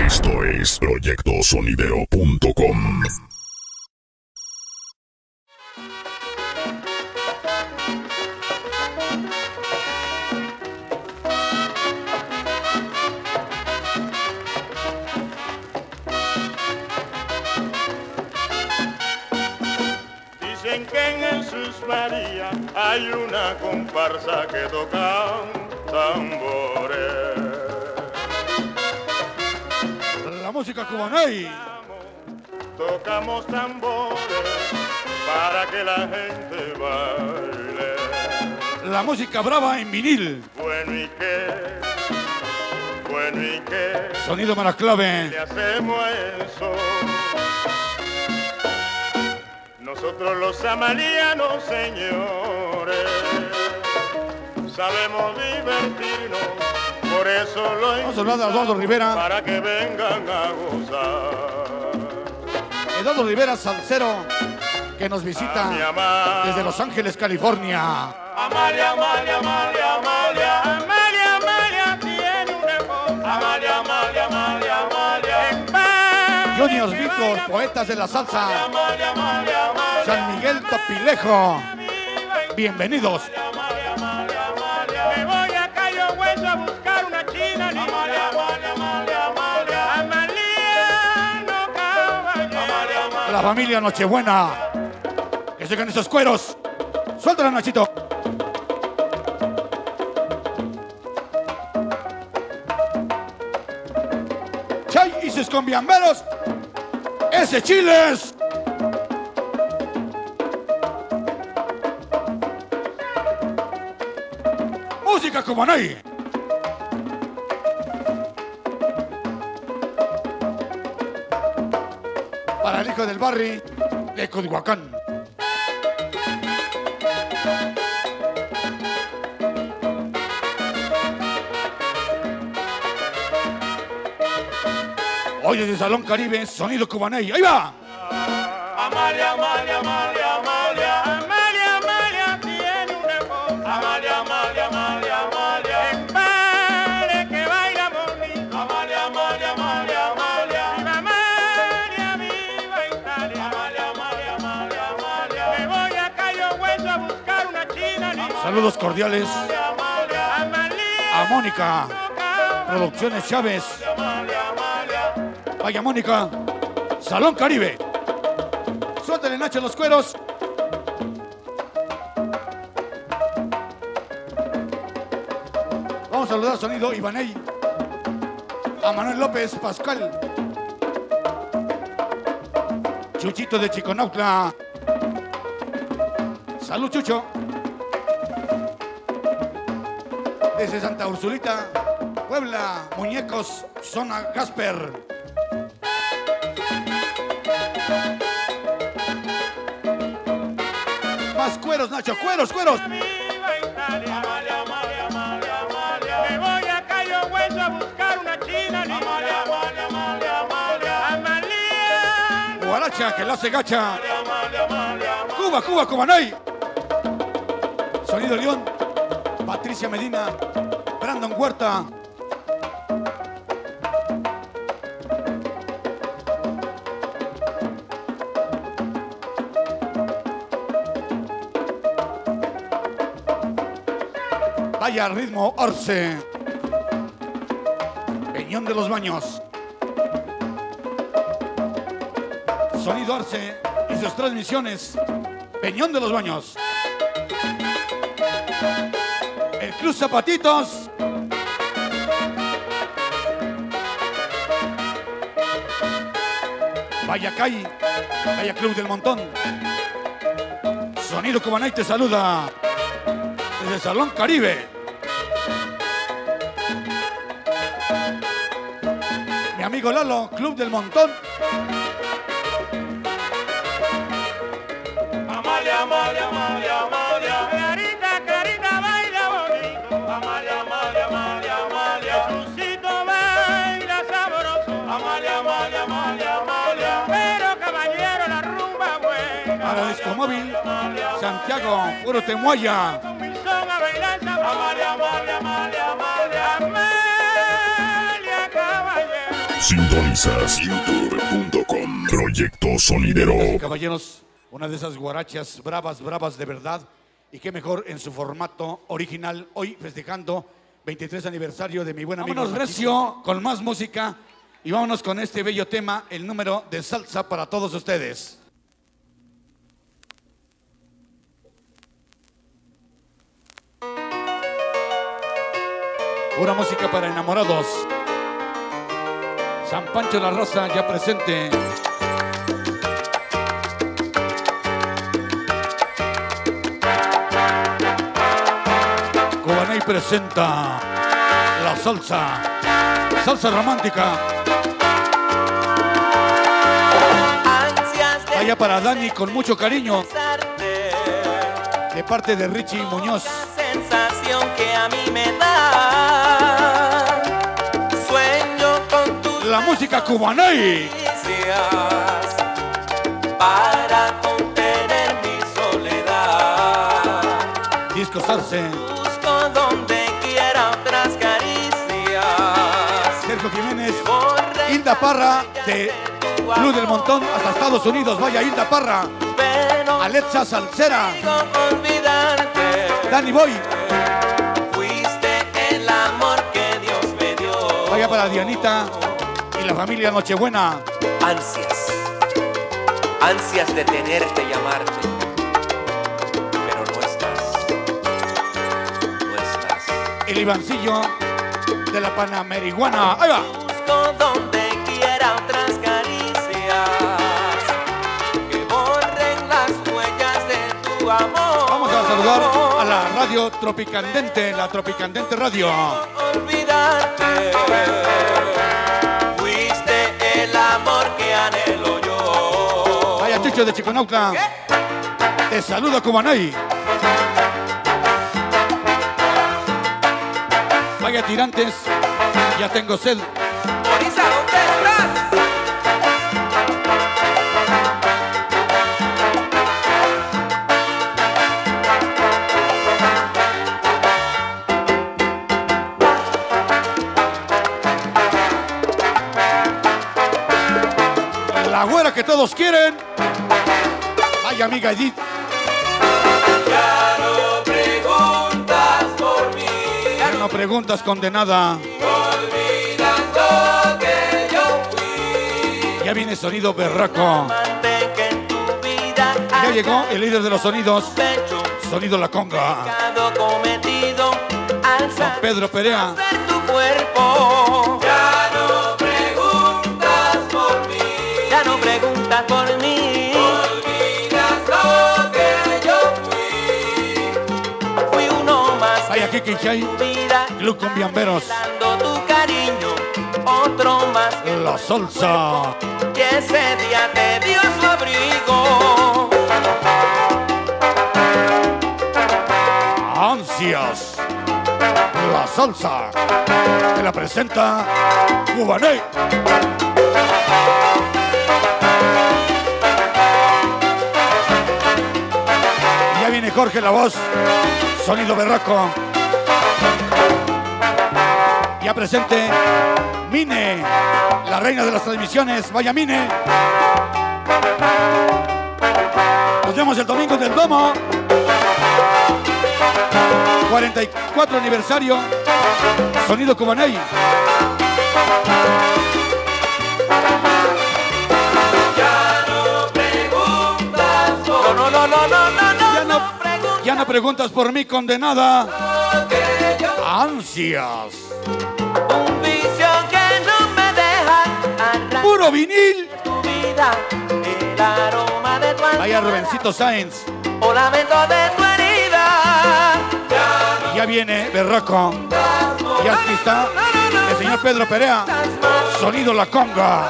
Esto es proyectosonidero.com. Dicen que en Jesús María hay una comparsa que tocan tambores. La música cubana y Tocamos tambores para que la gente baile. la música brava en vinil. Bueno y qué, bueno y qué, Sonido para clave. le hacemos eso. Nosotros los amalianos, señores, sabemos divertirnos, por eso lo Vamos a hablar de Eduardo Rivera. para que vengan a gozar. Eduardo Rivera, salsero, que nos A mi visita Amalia, desde Los Ángeles, California. Amalia, Amalia, Amalia, Amalia, Amalia, Amalia tiene una cosa. Amalia, Amalia, Amalia, Amalia. Junior Víctor, poetas de la salsa. Amalia, Amalia, Amalia. San Miguel Topilejo. Bienvenidos. Amalia, Amalia, Amalia. Me voy a Cayo Hueso a buscar una china. Amalia, Amalia, Amalia, Amalia. Amaliano caballero. Amalia, Amalia. La familia Nochebuena. Que sigan esos cueros. Suéltala, Nachito. Chay y sus combiamberos. Ese chiles. Música cubanay. Para el hijo del barrio de Codhuacán. Hoy desde Salón Caribe, sonido cubanay. ¡Ahí va! Amalia, Amalia, Amalia, Amalia. Amalia, Amalia tiene una cosa. Amalia, Amalia, Amalia, Amalia. Empare que baila bonito. Amalia, Amalia, Amalia, Amalia. Viva Amalia, viva Italia. Amalia, Amalia, Amalia, Amalia. Me voy a Cayo Hueso a buscar una china. Saludos cordiales Amalia, Amalia. a Mónica, Producciones Chávez. Amalia, Amalia. Vaya Mónica, Salón Caribe. Suéltale, Nacho, los cueros. Vamos a saludar sonido Ibaney, a Manuel López Pascual, Chuchito de Chiconautla. Salud, Chucho. Desde Santa Ursulita, Puebla, Muñecos, Zona Gasper. Más cueros, Nacho, cueros, cueros. Viva Italia. Amalia, Amalia, Amalia, Amalia. Me voy a Cayo Hueso a buscar una china. Amalia, Amalia, Amalia, Amalia. Amalia. Guaracha, que la hace gacha. Amalia, Amalia, Amalia. Cuba, Cuba, Cubanay. Sonido León, Patricia Medina, Brandon Huerta. Vaya ritmo Orce. Peñón de los Baños. Sonido Arce y sus transmisiones. Peñón de los Baños. El Club Zapatitos. Vaya Cay. Vaya Club del Montón. Sonido Cubanay te saluda desde Salón Caribe. Mi amigo Lalo, Club del Montón. Amalia, Amalia, Amalia, Amalia. Clarita, Clarita baila bonito. Amalia, Amalia, Amalia, Amalia. Jesucito baila sabroso. Amalia, Amalia, Amalia, Amalia. Pero caballero, la rumba buena. Para Disco Móvil, Santiago, Puro Temuaya. Con mi son a bailar sabroso. Amalia, Amalia, Amalia, Amalia. Amalia, caballero. Sintonizas youtube.com Proyecto Sonidero. Caballeros, una de esas guarachas bravas, bravas de verdad. Y qué mejor en su formato original, hoy festejando 23 aniversario de mi buen amigo. Vámonos recio, con más música. Y vámonos con este bello tema, el número de salsa para todos ustedes. Pura música para enamorados. San Pancho La Raza ya presente. Cubanay presenta la salsa. Salsa romántica. Vaya para Dani con mucho cariño. De parte de Richie Muñoz. Sensación que a mí me da. Sueño con tus la música Cubanay. Para contener mi soledad. Disco Sarce. Busco donde quiera otras caricias. Sergio Jiménez. Hilda Parra de Club del Montón hasta Estados Unidos. Vaya Hilda Parra. Alexa Salcera. Danny Boy. Fuiste el amor que Dios me dio. Vaya para Dianita y la familia Nochebuena. Ansias de tenerte y amarte. Pero no estás. El Ivancillo de la Panamerihuana. Ahí va. Busco donde quiera otras caricias que borren las huellas de tu amor. Vamos a saludar a la radio Tropicandente, la Tropicandente Radio. Olvidarte, fuiste el amor que anhelo yo. Vaya Chucho de Chiconauta. Te saludo Cubanay. Vaya Tirantes, ya tengo sed. Orisa, ¿dónde estás? La güera que todos quieren. Vaya amiga Edith. Ya no preguntas por mí. Ya no preguntas, condenada. Olvidas lo que yo fui. Ya viene sonido berraco. Que en tu vida Ya llegó el líder de los sonidos. pecho, Sonido La Conga. pecado cometido al Don Pedro Perea. saber tu cuerpo. Ya no preguntas por mí. Ya no preguntas por mí. Olvidas lo que yo fui. Fui uno más. Vaya Kiki Chay. Vida, Club Cumbiamberos. dando tu cariño. Otro más que La salsa. y ese día te dio su abrigo. Ansias. La salsa. Te la presenta Cubanay. Ya viene Jorge la voz. Sonido berraco. Ya presente Mine, la reina de las transmisiones. Vaya Mine. Nos vemos el domingo del Domo. 44 aniversario. Sonido Cubanay. Ya no preguntas por no, Ya no preguntas por mí, condenada. lo que yo. Ansias. Un vicio que no me deja arrancar Puro vinil. tu vida. El aroma de tu alma. Vaya Rubencito Sáenz. O lamento de tu herida. Ya viene berraco. Y aquí está el señor Pedro Perea. Sonido La Conga.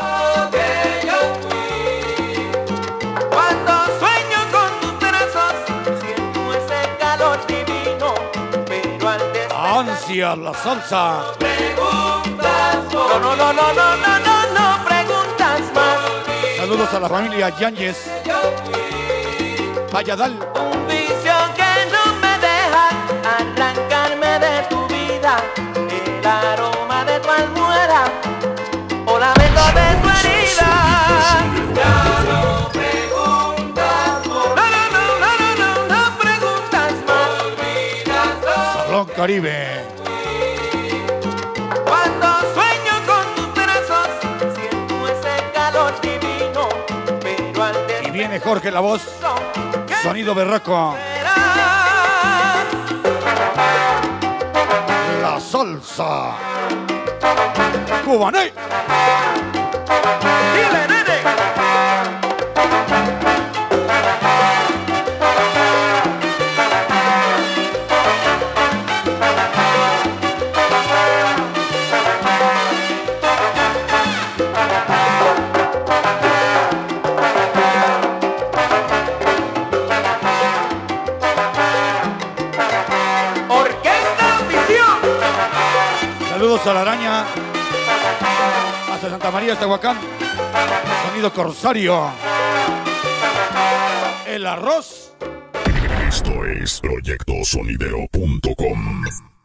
Cuando sueño con tus brazos, siento ese calor divino, pero al despertar Ansias, la salsa. preguntas por no preguntas más. Saludos a la familia Yáñez. Vaya Dal. Un vicio que no me deja arrancarme de tu vida, el aroma de tu almohada, o la Caribe. Cuando sueño con tus brazos, siento ese calor divino, pero al Y viene Jorge la voz, sonido berraco. La salsa. Cubané. ¡Dile, nene! Saludos a la araña, hasta Santa María, hasta Tehuacán. Sonido Corsario. El arroz. Esto es proyectosonidero.com.